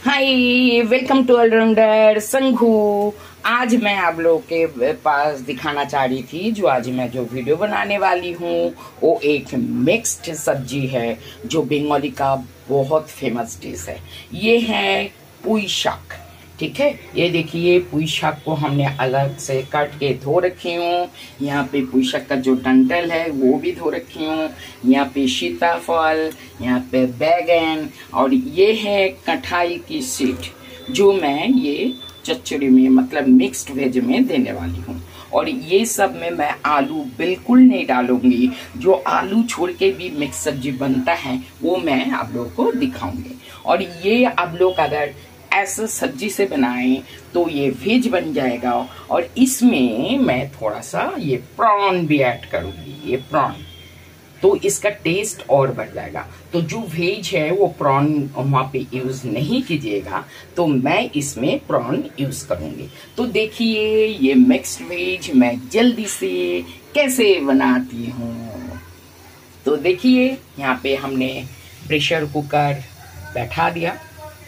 Hi, welcome to allrounder Sanghu. आज मैं आप लोगों के पास दिखाना चाह रही थी, आज मैं जो वीडियो बनाने वाली हूँ वो एक मिक्स्ड सब्जी है जो बंगाली का बहुत फेमस डिश है। ये है पुई शाक। ठीक है, ये देखिए पुई शाक को हमने अलग से काट के धो रखी हूँ। यहाँ पे पुई शाक का जो डंठल है वो भी धो रखी हूँ। यहाँ पे सीताफल, यहाँ पे बैगन और ये है कटहल की सीड जो मैं ये चचड़ी में मतलब मिक्स्ड वेज में देने वाली हूँ। और ये सब में मैं आलू बिल्कुल नहीं डालूंगी। जो आलू छोड़ के भी मिक्स सब्जी बनता है वो मैं आप लोगों को दिखाऊंगी। और ये आप लोग अगर ऐसा सब्जी से बनाएं तो ये वेज बन जाएगा। और इसमें मैं थोड़ा सा ये प्रॉन भी ऐड करूंगी, ये प्रॉन, तो इसका टेस्ट और बढ़ जाएगा। तो जो वेज है वो प्रॉन वहाँ पे यूज नहीं कीजिएगा, तो मैं इसमें प्रॉन यूज करूंगी। तो देखिए ये मिक्स्ड वेज मैं जल्दी से कैसे बनाती हूँ। तो देखिए यहाँ पे हमने प्रेशर कुकर बैठा दिया।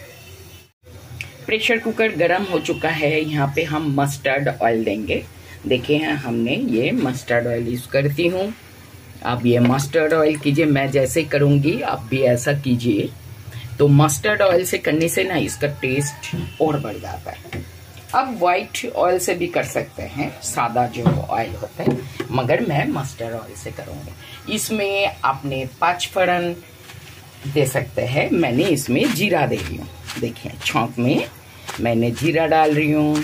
प्रेशर कुकर गरम हो चुका है। यहाँ पे हम मस्टर्ड ऑयल देंगे। देखिए हमने ये मस्टर्ड ऑयल यूज करती हूँ। आप ये मस्टर्ड ऑयल कीजिए, मैं जैसे करूंगी आप भी ऐसा कीजिए। तो मस्टर्ड ऑयल से करने से ना इसका टेस्ट और बढ़ जाता है। अब व्हाइट ऑयल से भी कर सकते हैं, सादा जो ऑयल होता है, मगर मैं मस्टर्ड ऑयल से करूंगी। इसमें आपने 5 फोड़न दे सकते हैं। मैंने इसमें जीरा दे रही हूँ। देखिए छौंक में मैंने जीरा डाल रही हूँ।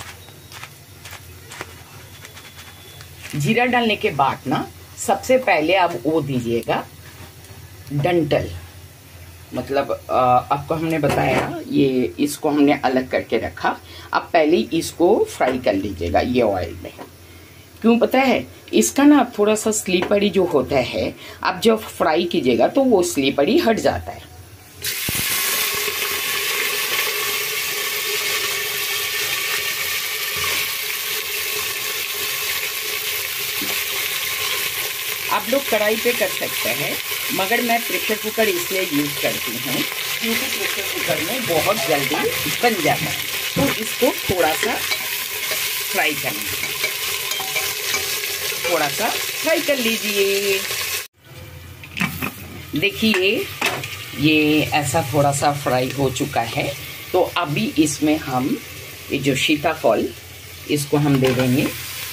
जीरा डालने के बाद ना सबसे पहले आप वो दीजिएगा डंठल, मतलब आपको हमने बताया ये इसको हमने अलग करके रखा। अब पहले इसको फ्राई कर लीजिएगा ये ऑयल में। क्यों पता है, इसका ना थोड़ा सा स्लीपरी जो होता है, आप जब फ्राई कीजिएगा तो वो स्लीपरी हट जाता है। आप लोग कढ़ाई पे कर सकते हैं, मगर मैं प्रेशर कुकर इसलिए यूज करती हूँ क्योंकि प्रेशर कुकर में बहुत जल्दी बन जाता है। तो इसको थोड़ा सा फ्राई करना है, थोड़ा सा फ्राई कर लीजिए। देखिए ये ऐसा थोड़ा सा फ्राई हो चुका है। तो अभी इसमें हम ये जो सीताफल इसको हम दे देंगे।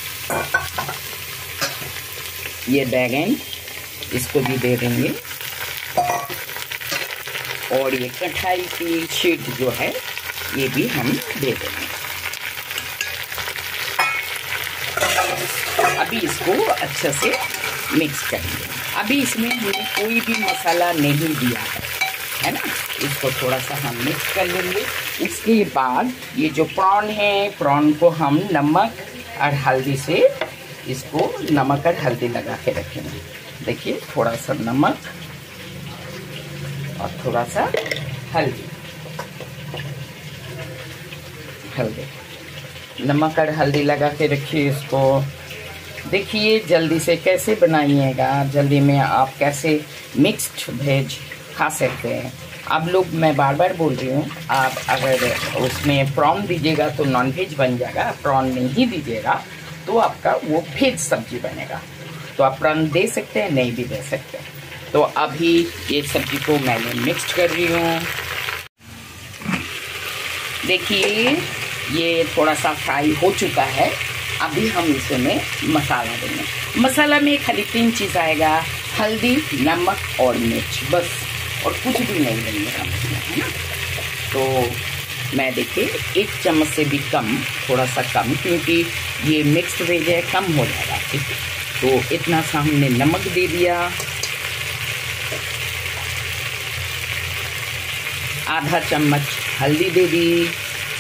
ये बैगन इसको भी दे देंगे। और ये कटहल की शीट जो है ये भी हम दे देंगे। अभी इसको अच्छे से मिक्स करेंगे। अभी इसमें हमने कोई भी मसाला नहीं दिया है ना। इसको थोड़ा सा हम मिक्स कर लेंगे। इसके बाद ये जो प्रॉन है, प्रॉन को हम नमक और हल्दी से इसको नमक और हल्दी लगा के रखेंगे। देखिए थोड़ा सा नमक और थोड़ा सा हल्दी, नमक और हल्दी लगा के रखिए इसको। देखिए जल्दी से कैसे बनाइएगा, जल्दी में आप कैसे मिक्स्ड वेज खा सकते हैं। आप लोग, मैं बार बार बोल रही हूँ, आप अगर उसमें प्रॉन दीजिएगा तो नॉन वेज बन जाएगा। प्रॉन नहीं दीजिएगा तो आपका वो वेज सब्जी बनेगा। तो आप प्रॉन दे सकते हैं, नहीं भी दे सकते। तो अभी ये सब्जी को मैंने मिक्स कर रही हूँ। देखिए ये थोड़ा सा फ्राई हो चुका है। अभी हम इसमें मसाला देंगे। मसाला में खाली 3 चीज़ आएगा, हल्दी, नमक और मिर्च, बस, और कुछ भी नहीं देंगे हम इसमें, है ना। तो मैं देखिए 1 चम्मच से भी कम, थोड़ा सा कम, क्योंकि ये मिक्स्ड वेज है, कम हो जाएगा। ठीक है, तो इतना सा हमने नमक दे दिया। आधा चम्मच हल्दी दे दी।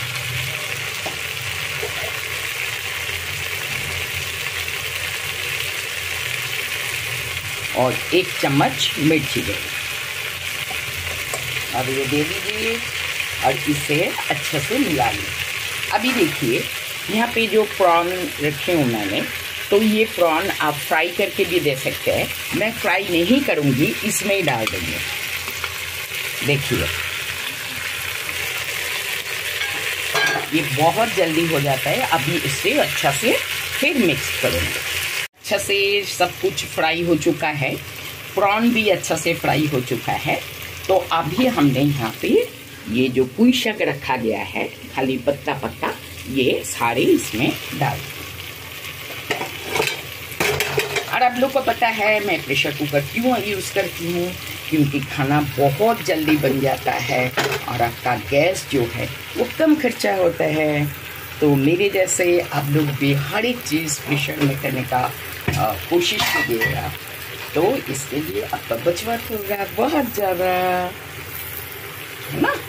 और 1 चम्मच मिर्ची दे दी। अब ये दे दीजिए और इसे अच्छे से मिला लीजिए। अभी देखिए यहाँ पे जो प्रॉन रखे हूँ मैंने, तो ये प्रॉन आप फ्राई करके भी दे सकते हैं। मैं फ्राई नहीं करूँगी, इसमें ही डाल देंगे। देखिए ये बहुत जल्दी हो जाता है। अभी इसे अच्छा से फिर मिक्स करेंगे। अच्छा से सब कुछ फ्राई हो चुका है, प्रॉन भी अच्छा से फ्राई हो चुका है। तो अभी हमने यहाँ पे ये जो पुई शाक रखा गया है, खाली पत्ता पत्ता, ये सारे इसमें डाल। और आप लोग को पता है मैं प्रेशर कुकर क्यों यूज़ करती हूँ, क्योंकि खाना बहुत जल्दी बन जाता है और आपका गैस जो है वो कम खर्चा होता है। तो मेरे जैसे आप लोग भी हर एक चीज़ प्रेशर में करने का कोशिश कीजिएगा, तो इसके लिए आपका बचत होगा बहुत ज़्यादा, है ना।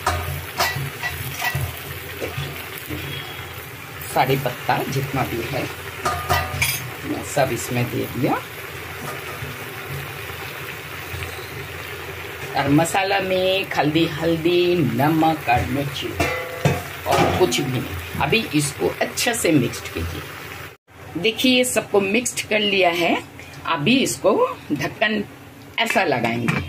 सारे पत्ता जितना भी है मैं सब इसमें दे दिया। और मसाला में हल्दी, नमक और मिर्ची और कुछ भी नहीं। अभी इसको अच्छा से मिक्स कीजिए। देखिए सबको मिक्स कर लिया है। अभी इसको ढक्कन ऐसा लगाएंगे,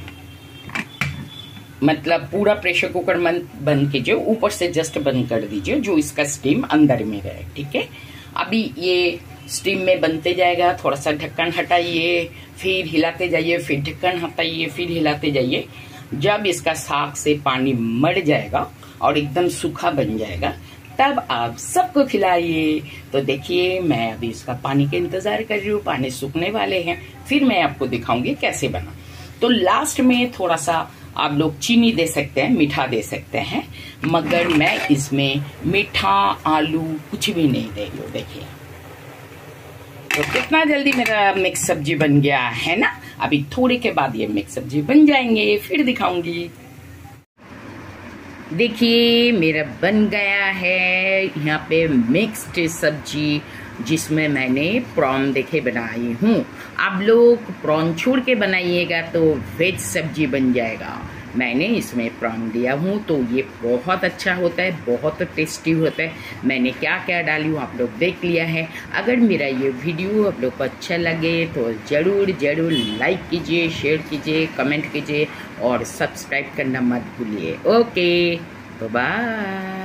मतलब पूरा प्रेशर कुकर बंद कीजिए, ऊपर से जस्ट बंद कर दीजिए, जो इसका स्टीम अंदर में रहे। ठीक है, अभी ये स्टीम में बनते जाएगा। थोड़ा सा ढक्कन हटाइए, फिर हिलाते जाइए, फिर ढक्कन हटाइए, फिर हिलाते जाइए। जब इसका साग से पानी मर जाएगा और एकदम सूखा बन जाएगा, तब आप सबको खिलाइए। तो देखिए मैं अभी इसका पानी का इंतजार कर रही हूँ, पानी सूखने वाले हैं, फिर मैं आपको दिखाऊंगी कैसे बना। तो लास्ट में थोड़ा सा आप लोग चीनी दे सकते हैं, मीठा दे सकते हैं, मगर मैं इसमें मीठा आलू कुछ भी नहीं दे रही हूँ। देखिए तो कितना जल्दी मेरा मिक्स सब्जी बन गया है ना। अभी थोड़े के बाद ये मिक्स सब्जी बन जाएंगे, फिर दिखाऊंगी। देखिए मेरा बन गया है यहाँ पे मिक्स्ड सब्जी, जिसमें मैंने प्रॉन देखे बनाई हूँ। आप लोग प्रॉन छोड़ के बनाइएगा तो वेज सब्जी बन जाएगा। मैंने इसमें प्रॉन दिया हूँ तो ये बहुत अच्छा होता है, बहुत टेस्टी होता है। मैंने क्या क्या डाली हूँ आप लोग देख लिया है। अगर मेरा ये वीडियो आप लोग को अच्छा लगे तो ज़रूर लाइक कीजिए, शेयर कीजिए, कमेंट कीजिए और सब्सक्राइब करना मत भूलिए। ओके तो बाय।